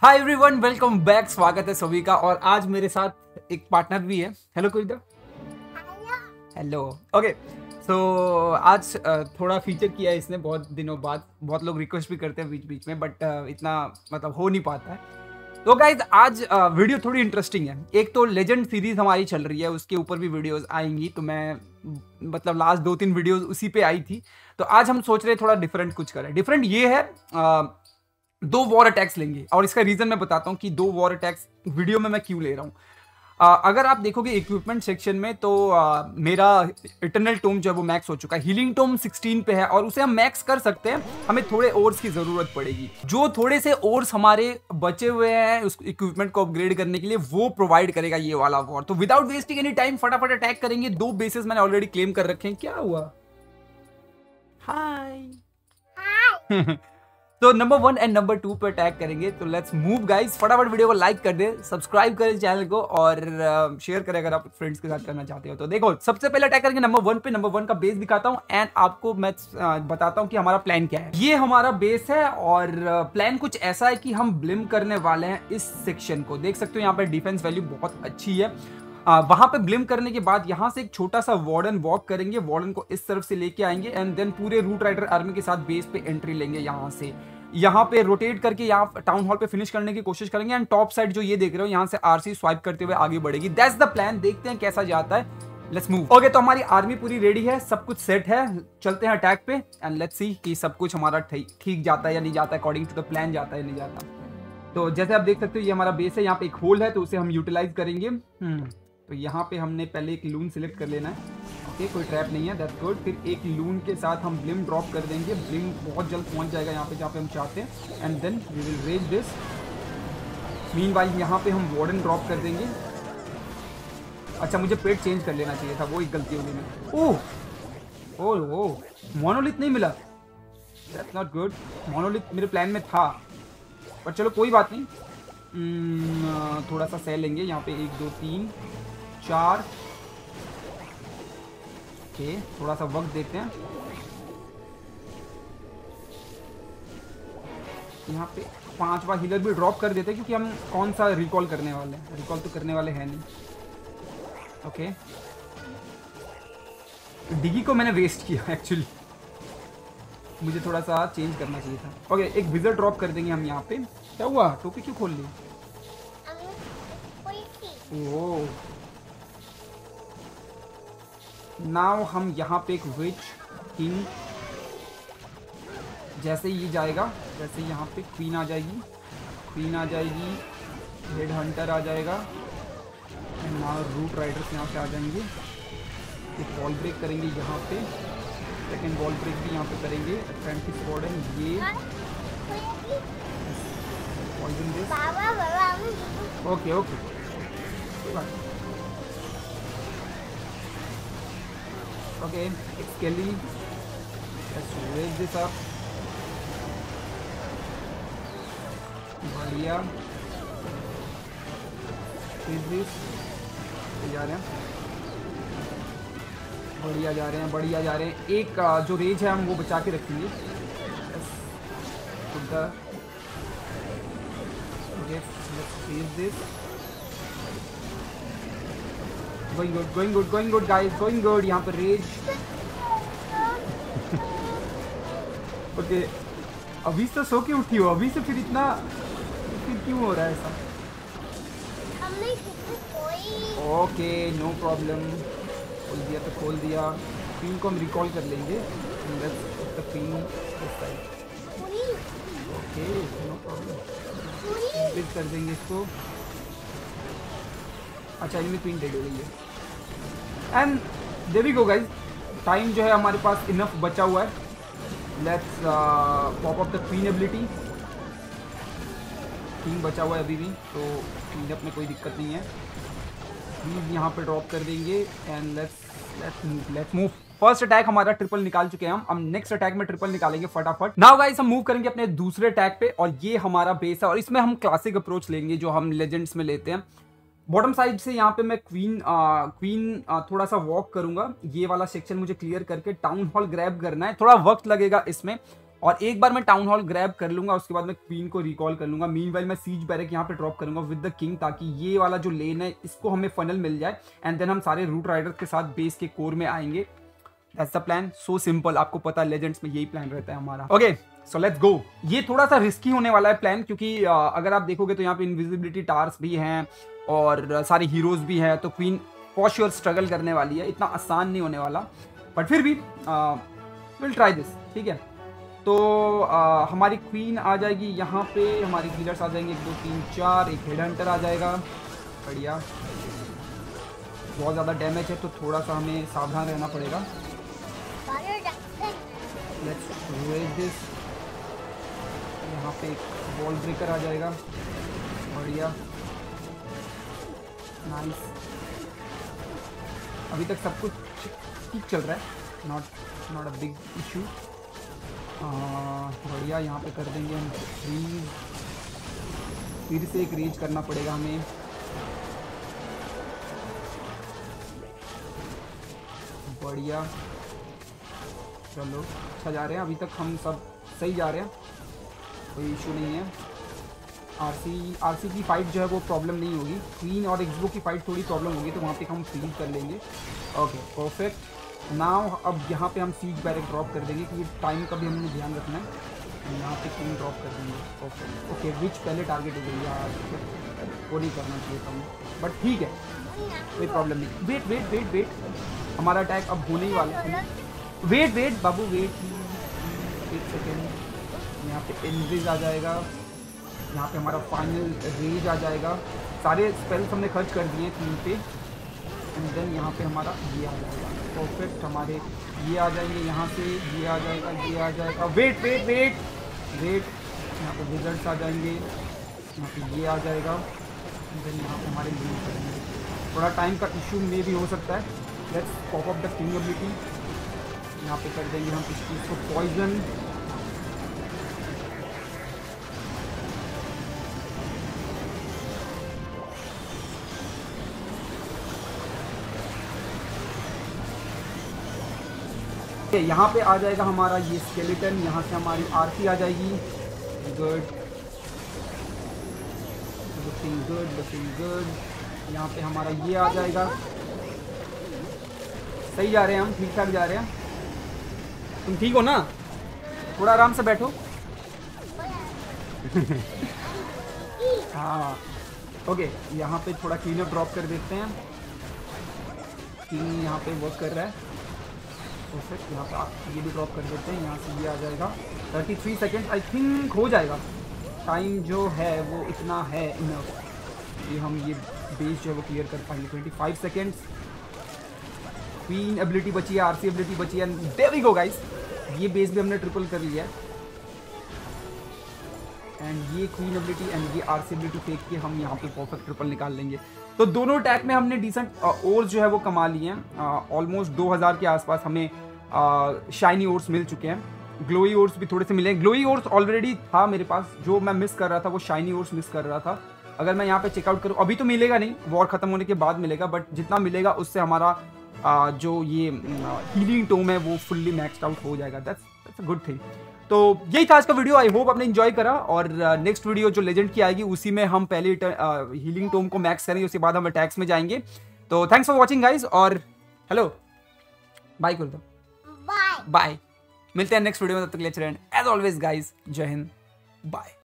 Hi everyone, welcome back. स्वागत है सभी का। और आज मेरे साथ एक पार्टनर भी है। Hello Kuldeep. Hello. Okay, so आज थोड़ा फीचर किया है इसने बहुत दिनों बाद। बहुत लोग रिक्वेस्ट भी करते हैं बीच बीच में, बट इतना मतलब हो नहीं पाता है। तो गाइज आज वीडियो थोड़ी इंटरेस्टिंग है। एक तो लेजेंड सीरीज हमारी चल रही है, उसके ऊपर भी वीडियोस आएंगी। तो मैं मतलब लास्ट 2-3 वीडियोस उसी पे आई थी। तो आज हम सोच रहे थोड़ा डिफरेंट कुछ करें। डिफरेंट ये है, 2 वॉर अटैक्स लेंगे। और इसका रीजन मैं बताता हूँ कि 2 वॉर अटैक्स वीडियो में मैं क्यों ले रहा हूँ। अगर आप देखोगे इक्विपमेंट सेक्शन में तो मेरा इटर्नल टोम जो है वो मैक्स हो चुका है। हीलिंग टोम 16 पे है और उसे हम मैक्स कर सकते हैं। हमें थोड़े ओर्स की जरूरत पड़ेगी। जो थोड़े से ओर्स हमारे बचे हुए हैं उस इक्विपमेंट को अपग्रेड करने के लिए, वो प्रोवाइड करेगा ये वाला वॉर। तो विदाउट वेस्टिंग एनी टाइम फटाफट अटैक करेंगे। 2 बेसेस मैंने ऑलरेडी क्लेम कर रखे हैं। क्या हुआ? हाय। तो नंबर 1 एंड नंबर 2 पे अटैक करेंगे। तो लेट्स मूव गाइस। फटाफट वीडियो को लाइक कर दे, सब्सक्राइब करें चैनल को और शेयर करें अगर आप फ्रेंड्स के साथ करना चाहते हो। तो देखो, सबसे पहले अटैक करेंगे नंबर 1 पे। नंबर 1 का बेस दिखाता हूं एंड आपको मैं बताता हूं कि हमारा प्लान क्या है। ये हमारा बेस है और प्लान कुछ ऐसा है कि हम ब्लिम करने वाले हैं इस सेक्शन को। देख सकते हो यहाँ पे डिफेंस वैल्यू बहुत अच्छी है। वहां पे ब्लिम करने के बाद यहाँ से एक छोटा सा वार्डन वॉक करेंगे। वार्डन को इस तरफ से लेके आएंगे एंड देन पूरे रूट राइडर आर्मी के साथ बेस पे एंट्री लेंगे। यहाँ से यहाँ पे रोटेट करके यहाँ टाउन हॉल पे फिनिश करने की कोशिश करेंगे एंड टॉप साइड जो ये देख रहे हो यहाँ से आरसी स्वाइप करते हुए आगे बढ़ेगी। That's the plan. देखते हैं कैसा जाता है। Let's move. ओके, तो हमारी आर्मी पूरी रेडी है, सब कुछ सेट है। चलते हैं अटैक पे एंड लेट्स सी कि सब कुछ हमारा ठीक जाता है या नहीं जाता है, अकॉर्डिंग टू द प्लान जाता है या नहीं जाता। तो जैसे आप देख सकते हो ये हमारा बेस है। यहाँ पे एक होल है तो उसे हम यूटिलाइज करेंगे। तो यहाँ पे हमने पहले एक लून सिलेक्ट कर लेना है। ओके, कोई ट्रैप नहीं है, दैट्स गुड। फिर एक लून के साथ हम ब्लिम ड्रॉप कर देंगे। ब्लिम बहुत जल्द पहुँच जाएगा यहाँ पे जहाँ पे हम चाहते हैं and then we will rage this. Meanwhile यहाँ पे हम वार्डन ड्रॉप कर देंगे। अच्छा, मुझे पेट चेंज कर लेना चाहिए था, वो एक गलती होगी मेरी। ओह, मोनोलिथ नहीं मिला। That's not good. मोनोलिथ मेरे प्लान में था, पर चलो कोई बात नहीं। थोड़ा सा सेल लेंगे यहाँ पे। 1 2 3 4। ओके, थोड़ा सा वक्त देते हैं। यहाँ पे 5वां हीलर भी ड्रॉप कर देते हैं क्योंकि हम कौन सा रिकॉल करने वाले हैं। रिकॉल तो करने वाले हैं नहीं। ओके, डिगी को मैंने वेस्ट किया एक्चुअली। मुझे थोड़ा सा चेंज करना चाहिए था। ओके, एक विजर ड्रॉप कर देंगे हम यहाँ पे। क्या हुआ? टोपी क्यों खोल ली? ओह, नाउ हम यहाँ पे एक विच किंग, जैसे ही जाएगा वैसे यहाँ पे क्वीन आ जाएगी। हेड हंटर आ जाएगा एंड नाउ रूट राइडर्स यहाँ पे आ जाएंगे। एक वॉल ब्रेक करेंगे यहाँ पे। सेकेंड वॉल ब्रेक भी यहाँ पे करेंगे। अप्रेंटिस वार्डन ये poison this. Okay, Okay, it's Kelly. Let's raise this up. बढ़िया। Is this? जा रहे हैं। बढ़िया जा रहे हैं। एक जो रेज है हम वो बचा के रखेंगे। Okay, let's raise this. Going good guys, going good। यहाँ पर रेज। ओके, अभी से सो के उठी हो, अभी से फिर इतना फिर क्यों हो रहा है ऐसा? Okay, no problem. खोल दिया। क्वीन को हम रिकॉल कर लेंगे। Okay, no problem. फिर कर देंगे इसको। अच्छा, इनमें क्वीन डेड हो गई है and there we go guys. Time जो है हमारे पास इनफ बचा हुआ है। Let's pop up the queen ability. Queen बचा हुआ है अभी भी, तो क्वीन अप में कोई दिक्कत नहीं है। क्वीन यहाँ पे ड्रॉप कर देंगे and let's move. First attack हमारा ट्रिपल निकाल चुके हैं हम नेक्स्ट अटैक में ट्रिपल निकालेंगे फटाफट। नाउ गाइस, हम मूव करेंगे अपने दूसरे अटैक पे और ये हमारा बेस है और इसमें हम क्लासिक अप्रोच लेंगे जो हम लेजेंड्स में लेते हैं। बॉटम साइड से यहाँ पे मैं क्वीन थोड़ा सा वॉक करूंगा। ये वाला सेक्शन मुझे क्लियर करके टाउन हॉल ग्रैब करना है। थोड़ा वक्त लगेगा इसमें और एक बार मैं टाउन हॉल ग्रैब कर लूंगा, उसके बाद मैं क्वीन को रिकॉल कर लूंगा। मीनवाइल मैं सीज बैरक यहाँ पे ड्रॉप करूंगा विद द किंग, ताकि ये वाला जो लेन है इसको हमें फनल मिल जाए एंड देन हम सारे रूट राइडर्स के साथ बेस के कोर में आएंगे। That's the plan, so simple. आपको पता है लेजेंड्स में यही प्लान रहता है हमारा। Okay so let's go. ये थोड़ा सा रिस्की होने वाला है प्लान, क्योंकि अगर आप देखोगे तो यहाँ पे इनविजिबिलिटी टावर्स भी हैं और सारे हीरोज भी हैं, तो क्वीन फॉर श्योर स्ट्रगल करने वाली है, इतना आसान नहीं होने वाला, बट फिर भी विल ट्राई दिस, ठीक है। तो हमारी क्वीन आ जाएगी यहाँ पे, हमारे हीलर्स आ जाएंगे 1 2 3 4, एक हेड हंटर आ जाएगा, बढ़िया। बहुत ज़्यादा डैमेज है तो थोड़ा सा हमें सावधान रहना पड़ेगा। Let's raze this. यहाँ पे एक वॉल ब्रेकर आ जाएगा, बढ़िया, नाइस। अभी तक सब कुछ ठीक चल रहा है, नॉट अ बिग इशू। बढ़िया, यहाँ पे कर देंगे हम फ्रीज। फिर से एक रेज करना पड़ेगा हमें, बढ़िया। चलो अच्छा जा रहे हैं, अभी तक हम सब सही जा रहे हैं, कोई इशू नहीं है। आरसी की फाइट जो है वो प्रॉब्लम नहीं होगी, क्वीन और एक्सबो की फाइट थोड़ी प्रॉब्लम होगी, तो वहाँ पे हम फ्रीज कर लेंगे। Okay perfect. नाउ अब यहाँ पे हम सीज बैरक ड्रॉप कर देंगे, क्योंकि टाइम का भी हमें ध्यान रखना है। यहाँ पे किंग ड्रॉप कर देंगे, परफेक्ट। ओके विच पहले टारगेट हो गई यार, वो नहीं करना चाहिए था, बट ठीक है, कोई प्रॉब्लम नहीं। वेट वेट वेट वेट, हमारा अटैक अब होने ही वाला है। वेट वेट बाबू वेट, एक सेकेंड। यहाँ पे इनविज आ जाएगा, यहाँ पे हमारा फाइनल रेज आ जाएगा। सारे स्पेल्स हमने खर्च कर दिए 3 पे, एंड देन यहाँ पे हमारा ये आ जाएगा, परफेक्ट। हमारे ये आ जाएंगे यहाँ से, ये आ जाएगा, ये आ जाएगा। वेट वेट वेट वेट, यहाँ पे विजर्ड्स आ जाएंगे, यहाँ पे ये आ जाएगा, देन यहाँ पे हमारे यूज करेंगे। थोड़ा टाइम का इशू में भी हो सकता है। Let's pop up the king ability, यहाँ पे कर देंगे हम इस चीज़ को पॉइजन। यहाँ पे आ जाएगा हमारा ये स्केलेटन, यहाँ से हमारी आरती आ जाएगी। Good, looking good, looking good. यहाँ पे हमारा ये आ जाएगा, सही जा रहे हैं हम, ठीक ठाक जा रहे हैं। तुम ठीक हो ना? थोड़ा आराम से बैठो। हाँ ओके, यहाँ पे थोड़ा क्लीनअप ड्रॉप कर देते हैं। किंग यहाँ पे वर्क कर रहा है, परफेक्ट। यहाँ पे ये भी ड्रॉप कर देते हैं, यहाँ से ये आ जाएगा। 33 सेकेंड आई थिंक हो जाएगा, टाइम जो है वो इतना है इनफ कि हम ये बेस जो है वो क्लियर कर पाएंगे। 25 सेकेंड्स। क्वीन एबिलिटी बची है, आरसी एबिलिटी बची है, देयर वी गो गाइस। ये बेस भी हमने ट्रिपल कर लिया है, एंड ये क्वीन एबिलिटी एंड ये आरसी एबिलिटी फेंक के हम यहाँ पे परफेक्ट ट्रिपल निकाल लेंगे। तो दोनों अटैक में हमने डिसेंट ओर्स जो है वो कमा लिए हैं। ऑलमोस्ट 2000 के आसपास हमें शाइनी ओर्स मिल चुके हैं। ग्लोई ओर्स भी थोड़े से मिले हैं। ग्लोई ओर्स ऑलरेडी था मेरे पास, जो मैं मिस कर रहा था वो शाइनी ओर्स मिस कर रहा था। अगर मैं यहाँ पे चेकआउट करूँ, अभी तो मिलेगा नहीं, वॉर खत्म होने के बाद मिलेगा, बट जितना मिलेगा उससे हमारा जो ये हीलिंग टोम है वो फुल्ली मैक्सड आउट हो जाएगा। That's a good thing. तो यही था आज का वीडियो, आई होप आपने एंजॉय करा। और नेक्स्ट वीडियो जो लेजेंड की आएगी उसी में हम पहले हीलिंग टोम को मैक्स करेंगे, उसके बाद हम अटैक्स में जाएंगे। तो थैंक्स फॉर वॉचिंग गाइज, और हेलो बाय कर दो, बाय। मिलते हैं नेक्स्ट वीडियो में, तब तक के लिए एज ऑलवेज गाइज, जय हिंद, बाय।